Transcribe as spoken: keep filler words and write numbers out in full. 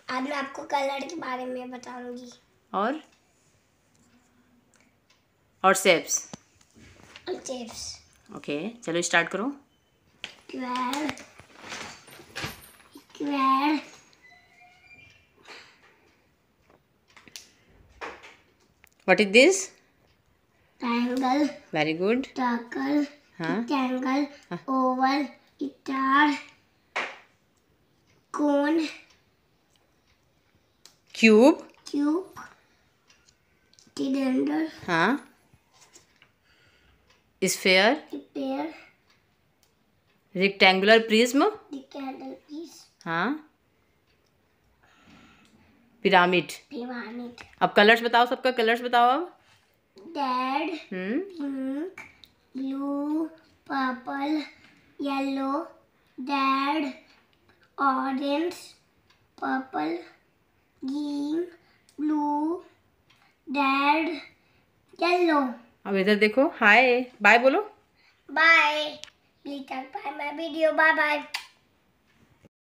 आज मैं आपको कलर के बारे में बताऊंगी। और और शेप्स और शेप्स। ओके, चलो स्टार्ट करो। Square, square, what is this? Triangle, very good. Circle, हाँ rectangle, oval, star, cone, cube, cube, cylinder, हाँ, sphere, sphere, rectangular prism, rectangle piece, हाँ, पिरामिड। पिरामिड। अब कलर्स बताओ, सबका कलर्स बताओ अब। Red, hmm pink, blue, purple, yellow, red, orange, purple, green, blue, red, yellow. अब इधर देखो, हाय बाय बोलो। Bye. Please subscribe my video. Bye bye.